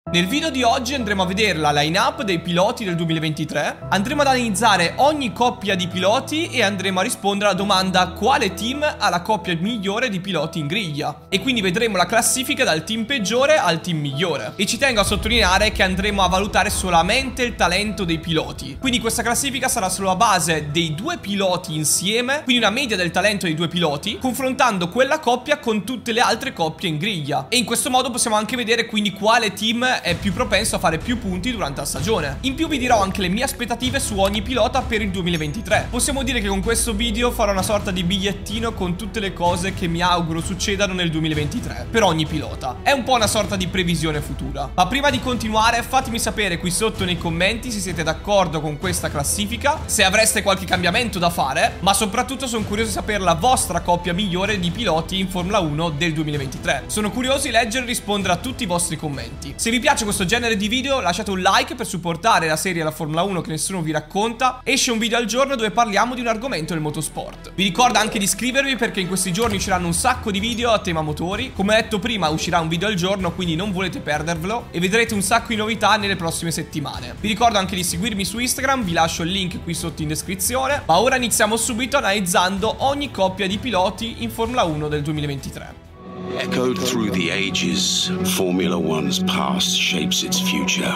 Nel video di oggi andremo a vedere la line-up dei piloti del 2023, andremo ad analizzare ogni coppia di piloti e andremo a rispondere alla domanda quale team ha la coppia migliore di piloti in griglia. E quindi vedremo la classifica dal team peggiore al team migliore. E ci tengo a sottolineare che andremo a valutare solamente il talento dei piloti. Quindi questa classifica sarà solo a base dei due piloti insieme, quindi una media del talento dei due piloti, confrontando quella coppia con tutte le altre coppie in griglia. E in questo modo possiamo anche vedere quindi quale team è più propenso a fare più punti durante la stagione. In più vi dirò anche le mie aspettative su ogni pilota per il 2023. Possiamo dire che con questo video farò una sorta di bigliettino con tutte le cose che mi auguro succedano nel 2023 per ogni pilota. È un po' una sorta di previsione futura. Ma prima di continuare fatemi sapere qui sotto nei commenti se siete d'accordo con questa classifica, se avreste qualche cambiamento da fare, ma soprattutto sono curioso di sapere la vostra coppia migliore di piloti in Formula 1 del 2023. Sono curioso di leggere e rispondere a tutti i vostri commenti. Se vi piace questo genere di video lasciate un like per supportare la serie La Formula 1 che nessuno vi racconta. Esce un video al giorno dove parliamo di un argomento del motorsport. Vi ricordo anche di iscrivervi perché in questi giorni usciranno un sacco di video a tema motori. Come detto prima uscirà un video al giorno, quindi non volete perdervelo e vedrete un sacco di novità nelle prossime settimane. Vi ricordo anche di seguirmi su Instagram, vi lascio il link qui sotto in descrizione. Ma ora iniziamo subito analizzando ogni coppia di piloti in Formula 1 del 2023. Echoed through the ages, Formula One's past shapes its future.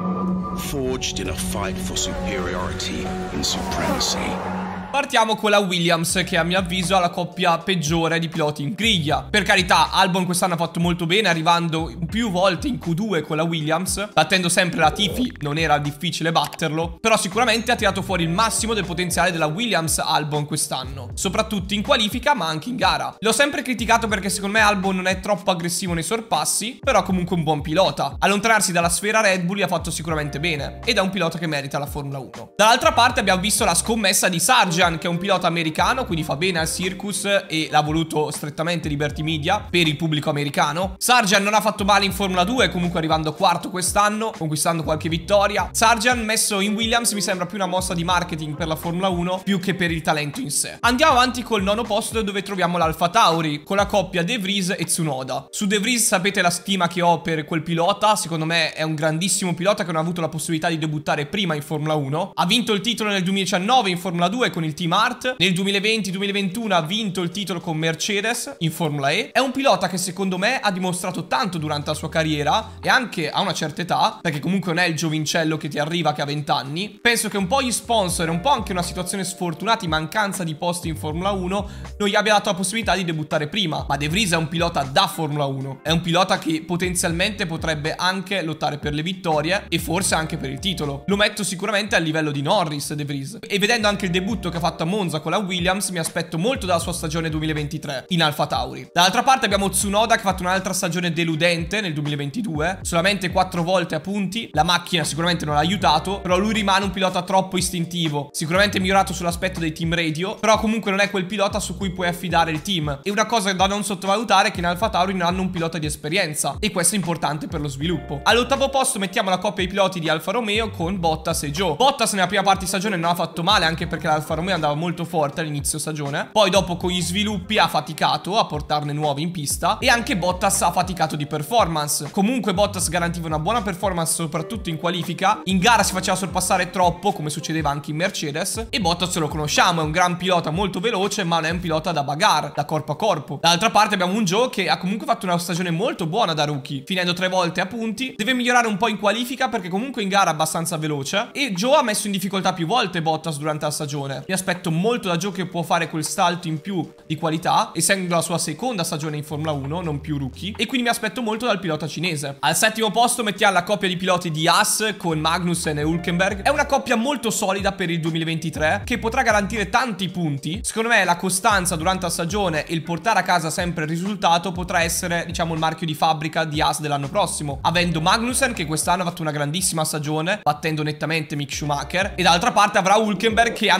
Forged in a fight for superiority and supremacy. Partiamo con la Williams, che a mio avviso ha la coppia peggiore di piloti in griglia. Per carità, Albon quest'anno ha fatto molto bene, arrivando più volte in Q2 con la Williams, battendo sempre Latifi, non era difficile batterlo, però sicuramente ha tirato fuori il massimo del potenziale della Williams Albon quest'anno, soprattutto in qualifica ma anche in gara. L'ho sempre criticato perché secondo me Albon non è troppo aggressivo nei sorpassi, però comunque un buon pilota. Allontanarsi dalla sfera Red Bull gli ha fatto sicuramente bene, ed è un pilota che merita la Formula 1. Dall'altra parte abbiamo visto la scommessa di Sargeant, che è un pilota americano, quindi fa bene al circus e l'ha voluto strettamente Liberty Media per il pubblico americano. Sargeant non ha fatto male in Formula 2, comunque arrivando quarto quest'anno, conquistando qualche vittoria. Sargeant messo in Williams mi sembra più una mossa di marketing per la Formula 1 più che per il talento in sé. Andiamo avanti col nono posto dove troviamo l'Alfa Tauri con la coppia De Vries e Tsunoda. Su De Vries sapete la stima che ho per quel pilota, secondo me è un grandissimo pilota che non ha avuto la possibilità di debuttare prima in Formula 1. Ha vinto il titolo nel 2019 in Formula 2 con il Team Art, nel 2020-2021 ha vinto il titolo con Mercedes in Formula E. È un pilota che secondo me ha dimostrato tanto durante la sua carriera e anche a una certa età, perché comunque non è il giovincello che ti arriva che ha 20 anni. Penso che un po' gli sponsor e un po' anche una situazione sfortunata in mancanza di posti in Formula 1 non gli abbia dato la possibilità di debuttare prima. Ma De Vries è un pilota da Formula 1, è un pilota che potenzialmente potrebbe anche lottare per le vittorie e forse anche per il titolo. Lo metto sicuramente a livello di Norris De Vries, e vedendo anche il debutto che ha fatto a Monza con la Williams mi aspetto molto dalla sua stagione 2023 in Alfa Tauri. Dall'altra parte abbiamo Tsunoda che ha fatto un'altra stagione deludente nel 2022, solamente 4 volte a punti. La macchina sicuramente non l'ha aiutato, però lui rimane un pilota troppo istintivo, sicuramente migliorato sull'aspetto dei team radio, però comunque non è quel pilota su cui puoi affidare il team. E una cosa da non sottovalutare è che in Alfa Tauri non hanno un pilota di esperienza, e questo è importante per lo sviluppo. All'ottavo posto mettiamo la coppia di piloti di Alfa Romeo con Bottas e Zhou. Bottas nella prima parte di stagione non ha fatto male, anche perché l'Alfa Romeo andava molto forte all'inizio stagione, poi dopo con gli sviluppi ha faticato a portarne nuovi in pista, e anche Bottas ha faticato di performance. Comunque Bottas garantiva una buona performance soprattutto in qualifica, in gara si faceva sorpassare troppo come succedeva anche in Mercedes, e Bottas lo conosciamo, è un gran pilota molto veloce ma non è un pilota da bagarre, da corpo a corpo. Dall'altra parte abbiamo un Zhou che ha comunque fatto una stagione molto buona da rookie, finendo 3 volte a punti. Deve migliorare un po' in qualifica perché comunque in gara è abbastanza veloce, e Zhou ha messo in difficoltà più volte Bottas durante la stagione. Mi aspetto molto da Zhou che può fare quel salto in più di qualità, essendo la sua seconda stagione in Formula 1, non più rookie, e quindi mi aspetto molto dal pilota cinese. Al settimo posto mettiamo la coppia di piloti di Haas con Magnussen e Hülkenberg. È una coppia molto solida per il 2023 che potrà garantire tanti punti. Secondo me la costanza durante la stagione e il portare a casa sempre il risultato potrà essere, diciamo, il marchio di fabbrica di Haas dell'anno prossimo, avendo Magnussen che quest'anno ha fatto una grandissima stagione battendo nettamente Mick Schumacher, e dall'altra parte avrà Hülkenberg che hanno avuto qualche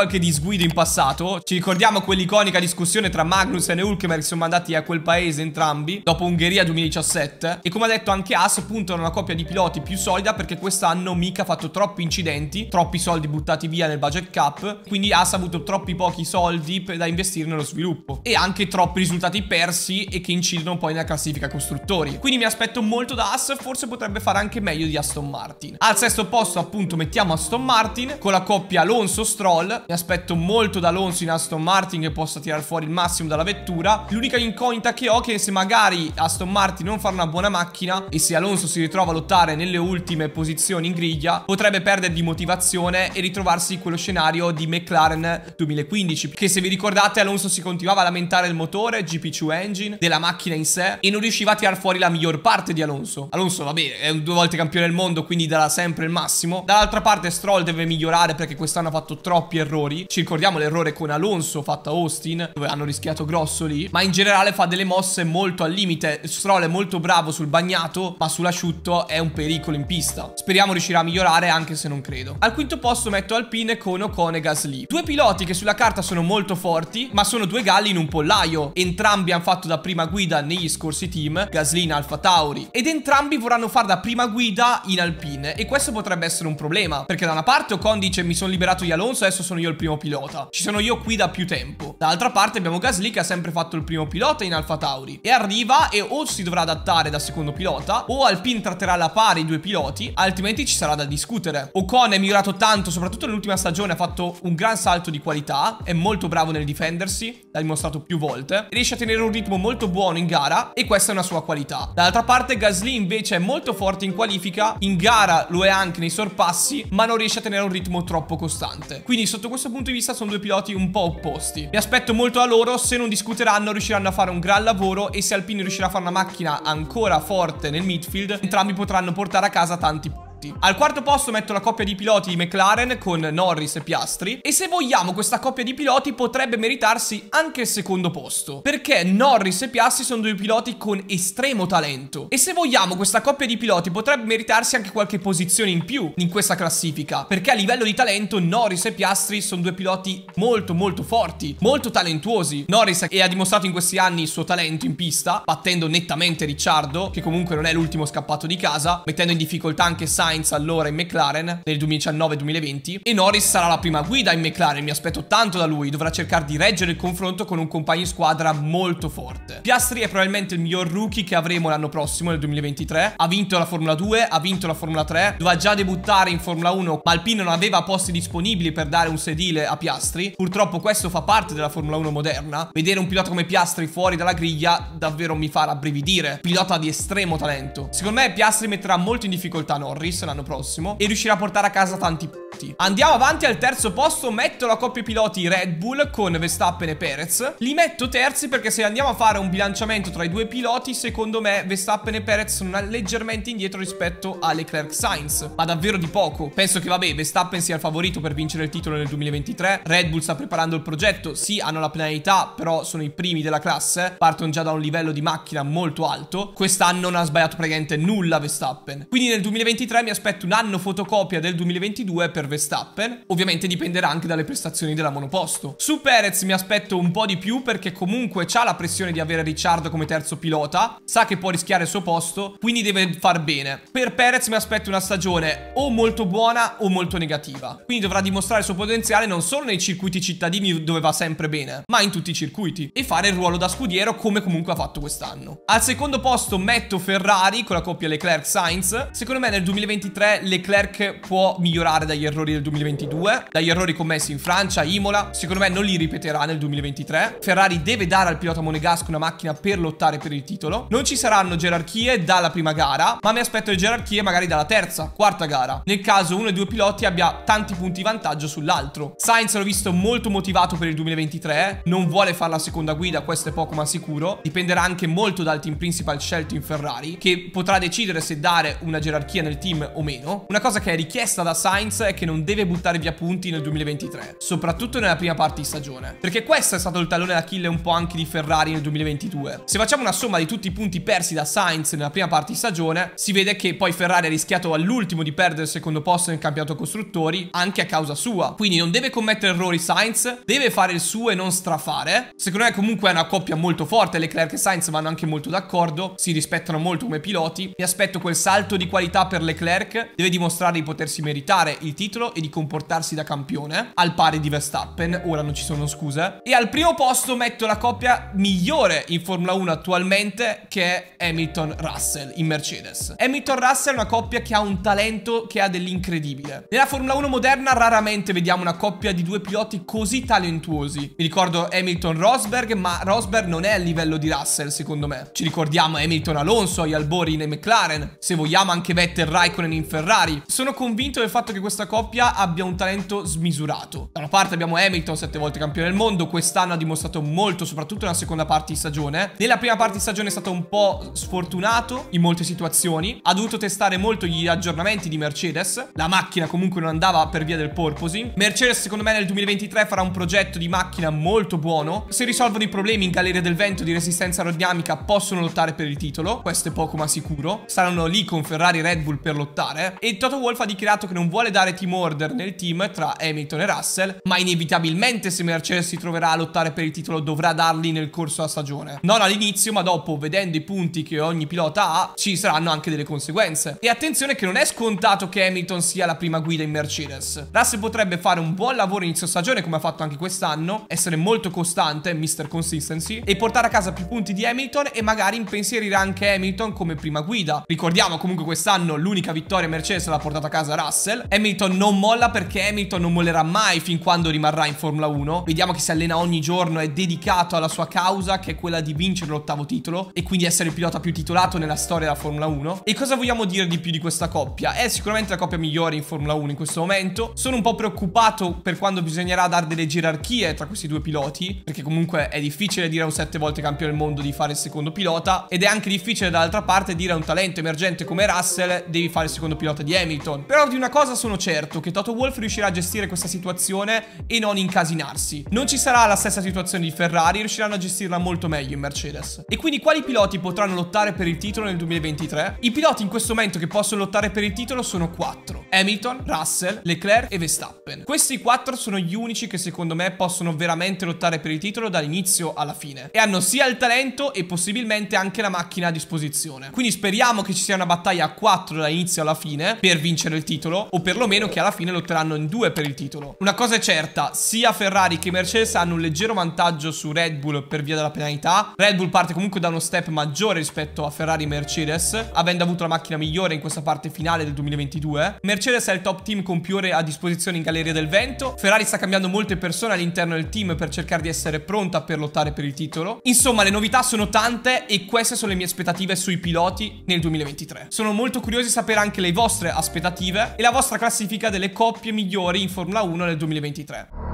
qualche disguido in passato. Ci ricordiamo quell'iconica discussione tra Magnussen e Hülkenberg che sono mandati a quel paese entrambi dopo Ungheria 2017. E come ha detto anche Haas, puntano a una coppia di piloti più solida perché quest'anno Mika ha fatto troppi incidenti, troppi soldi buttati via nel budget cap, quindi Haas ha avuto troppi pochi soldi da investire nello sviluppo e anche troppi risultati persi e che incidono poi nella classifica costruttori. Quindi mi aspetto molto da Haas, forse potrebbe fare anche meglio di Aston Martin. Al sesto posto appunto mettiamo Aston Martin con la coppia Alonso-Stroll. Mi aspetto molto da Alonso in Aston Martin, che possa tirare fuori il massimo dalla vettura. L'unica incognita che ho è che se magari Aston Martin non fa una buona macchina e se Alonso si ritrova a lottare nelle ultime posizioni in griglia, potrebbe perdere di motivazione e ritrovarsi in quello scenario di McLaren 2015, che se vi ricordate Alonso si continuava a lamentare del motore, GP2 engine, della macchina in sé, e non riusciva a tirar fuori la miglior parte di Alonso. Alonso vabbè è 2 volte campione del mondo, quindi darà sempre il massimo. Dall'altra parte Stroll deve migliorare perché quest'anno ha fatto troppi errori. Ci ricordiamo l'errore con Alonso fatto a Austin, dove hanno rischiato grosso lì, ma in generale fa delle mosse molto al limite. Stroll è molto bravo sul bagnato, ma sull'asciutto è un pericolo in pista. Speriamo riuscirà a migliorare, anche se non credo. Al quinto posto metto Alpine con Ocon e Gasly, 2 piloti che sulla carta sono molto forti, ma sono 2 galli in un pollaio. Entrambi hanno fatto da prima guida negli scorsi team, Gasly in Alfa Tauri, ed entrambi vorranno fare da prima guida in Alpine, e questo potrebbe essere un problema, perché da una parte Ocon dice mi sono liberato di Alonso, adesso sono io il primo pilota, ci sono io qui da più tempo. Dall'altra parte abbiamo Gasly che ha sempre fatto il primo pilota in Alfa Tauri e arriva e o si dovrà adattare da secondo pilota o Alpine tratterà alla pari i 2 piloti, altrimenti ci sarà da discutere. Ocon è migliorato tanto, soprattutto nell'ultima stagione ha fatto un gran salto di qualità, è molto bravo nel difendersi, l'ha dimostrato più volte, riesce a tenere un ritmo molto buono in gara e questa è una sua qualità. Dall'altra parte Gasly invece è molto forte in qualifica, in gara lo è anche nei sorpassi, ma non riesce a tenere un ritmo troppo costante. Quindi sotto questo punto di vista sono 2 piloti un po' opposti. Mi aspetto molto da loro, se non discuteranno riusciranno a fare un gran lavoro, e se Alpine riuscirà a fare una macchina ancora forte nel midfield, entrambi potranno portare a casa tanti punti. Al quarto posto metto la coppia di piloti di McLaren con Norris e Piastri, e se vogliamo questa coppia di piloti potrebbe meritarsi anche il secondo posto, perché Norris e Piastri sono 2 piloti con estremo talento, e se vogliamo questa coppia di piloti potrebbe meritarsi anche qualche posizione in più in questa classifica, perché a livello di talento Norris e Piastri sono 2 piloti molto molto forti, molto talentuosi. Norris ha dimostrato in questi anni il suo talento in pista, battendo nettamente Ricciardo, che comunque non è l'ultimo scappato di casa, mettendo in difficoltà anche Sainz allora in McLaren nel 2019-2020, e Norris sarà la prima guida in McLaren. Mi aspetto tanto da lui, dovrà cercare di reggere il confronto con un compagno di squadra molto forte. Piastri è probabilmente il miglior rookie che avremo l'anno prossimo, nel 2023. Ha vinto la Formula 2, ha vinto la Formula 3, doveva già debuttare in Formula 1, ma Alpine non aveva posti disponibili per dare un sedile a Piastri. Purtroppo questo fa parte della Formula 1 moderna. Vedere un pilota come Piastri fuori dalla griglia davvero mi fa rabbrividire. Pilota di estremo talento. Secondo me Piastri metterà molto in difficoltà Norris l'anno prossimo e riuscirà a portare a casa tanti punti. Andiamo avanti. Al terzo posto metto la coppia piloti Red Bull con Verstappen e Perez. Li metto terzi perché se andiamo a fare un bilanciamento tra i 2 piloti, secondo me Verstappen e Perez sono leggermente indietro rispetto a Leclerc-Sainz, ma davvero di poco. Penso che vabbè, Verstappen sia il favorito per vincere il titolo nel 2023. Red Bull sta preparando il progetto, sì hanno la penalità, però sono i primi della classe, partono già da un livello di macchina molto alto. Quest'anno non ha sbagliato praticamente nulla Verstappen, quindi nel 2023 mi aspetto un anno fotocopia del 2022 per Verstappen. Ovviamente dipenderà anche dalle prestazioni della monoposto. Su Perez mi aspetto un po' di più perché comunque c'ha la pressione di avere Ricciardo come terzo pilota, sa che può rischiare il suo posto, quindi deve far bene. Per Perez mi aspetto una stagione o molto buona o molto negativa, quindi dovrà dimostrare il suo potenziale non solo nei circuiti cittadini dove va sempre bene, ma in tutti i circuiti, e fare il ruolo da scudiero come comunque ha fatto quest'anno. Al secondo posto metto Ferrari con la coppia Leclerc-Sainz. Secondo me nel 2023 Leclerc può migliorare dagli errori del 2022, dagli errori commessi in Francia, Imola. Secondo me non li ripeterà nel 2023. Ferrari deve dare al pilota monegasco una macchina per lottare per il titolo. Non ci saranno gerarchie dalla prima gara, ma mi aspetto le gerarchie magari dalla terza, quarta gara, nel caso uno dei 2 piloti abbia tanti punti di vantaggio sull'altro. Sainz l'ho visto molto motivato per il 2023, non vuole fare la seconda guida, questo è poco ma sicuro. Dipenderà anche molto dal team principal scelto in Ferrari, che potrà decidere se dare una gerarchia nel team o meno. Una cosa che è richiesta da Sainz è che non deve buttare via punti nel 2023, soprattutto nella prima parte di stagione, perché questo è stato il tallone d'Achille un po' anche di Ferrari nel 2022. Se facciamo una somma di tutti i punti persi da Sainz nella prima parte di stagione, si vede che poi Ferrari ha rischiato all'ultimo di perdere il secondo posto nel campionato costruttori anche a causa sua. Quindi non deve commettere errori Sainz, deve fare il suo e non strafare. Secondo me comunque è una coppia molto forte, Leclerc e Sainz vanno anche molto d'accordo, si rispettano molto come piloti. Mi aspetto quel salto di qualità per Leclerc, deve dimostrare di potersi meritare il titolo e di comportarsi da campione al pari di Verstappen, ora non ci sono scuse. E al primo posto metto la coppia migliore in Formula 1 attualmente, che è Hamilton-Russell in Mercedes. Hamilton-Russell è una coppia che ha un talento che ha dell'incredibile. Nella Formula 1 moderna raramente vediamo una coppia di due piloti così talentuosi. Mi ricordo Hamilton-Rosberg, ma Rosberg non è a livello di Russell secondo me. Ci ricordiamo Hamilton-Alonso, Albori in McLaren, se vogliamo anche Vettel-Raikkonen in Ferrari. Sono convinto del fatto che questa coppia abbia un talento smisurato. Da una parte abbiamo Hamilton, 7 volte campione del mondo, quest'anno ha dimostrato molto, soprattutto nella seconda parte di stagione. Nella prima parte di stagione è stato un po' sfortunato in molte situazioni, ha dovuto testare molto gli aggiornamenti di Mercedes, la macchina comunque non andava per via del porpoising. Mercedes secondo me nel 2023 farà un progetto di macchina molto buono, se risolvono i problemi in galleria del vento di resistenza aerodinamica possono lottare per il titolo, questo è poco ma sicuro, saranno lì con Ferrari e Red Bull per lottare. E Toto Wolff ha dichiarato che non vuole dare team order nel team tra Hamilton e Russell, ma inevitabilmente se Mercedes si troverà a lottare per il titolo dovrà darli nel corso della stagione, non all'inizio ma dopo, vedendo i punti che ogni pilota ha, ci saranno anche delle conseguenze. E attenzione che non è scontato che Hamilton sia la prima guida in Mercedes. Russell potrebbe fare un buon lavoro inizio stagione come ha fatto anche quest'anno, essere molto costante, Mr. Consistency, e portare a casa più punti di Hamilton e magari impensierire anche Hamilton come prima guida. Ricordiamo comunque quest'anno l'unica vittoria Mercedes l'ha portata a casa Russell. Hamilton non molla perché Hamilton non mollerà mai fin quando rimarrà in Formula 1. Vediamo che si allena ogni giorno, è dedicato alla sua causa che è quella di vincere l'8º titolo e quindi essere il pilota più titolato nella storia della Formula 1. E cosa vogliamo dire di più di questa coppia? È sicuramente la coppia migliore in Formula 1 in questo momento. Sono un po' preoccupato per quando bisognerà dare delle gerarchie tra questi due piloti, perché comunque è difficile dire a un 7 volte campione del mondo di fare il secondo pilota, ed è anche difficile dall'altra parte dire a un talento emergente come Russell devi fare il secondo pilota di Hamilton. Però di una cosa sono certo, che Toto Wolff riuscirà a gestire questa situazione e non incasinarsi. Non ci sarà la stessa situazione di Ferrari, riusciranno a gestirla molto meglio in Mercedes. E quindi quali piloti potranno lottare per il titolo nel 2023? I piloti in questo momento che possono lottare per il titolo sono 4: Hamilton, Russell, Leclerc e Verstappen. Questi 4 sono gli unici che secondo me possono veramente lottare per il titolo dall'inizio alla fine e hanno sia il talento e possibilmente anche la macchina a disposizione. Quindi speriamo che ci sia una battaglia a 4 dall'inizio alla fine per vincere il titolo, o perlomeno che alla fine lotteranno in 2 per il titolo. Una cosa è certa, sia Ferrari che Mercedes hanno un leggero vantaggio su Red Bull per via della penalità. Red Bull parte comunque da uno step maggiore rispetto a Ferrari e Mercedes, avendo avuto la macchina migliore in questa parte finale del 2022. Mercedes è il top team con più ore a disposizione in galleria del vento. Ferrari sta cambiando molte persone all'interno del team per cercare di essere pronta per lottare per il titolo. Insomma, le novità sono tante e queste sono le mie aspettative sui piloti nel 2023. Sono molto curioso di sapere anche le vostre aspettative e la vostra classifica delle coppie migliori in Formula 1 nel 2023.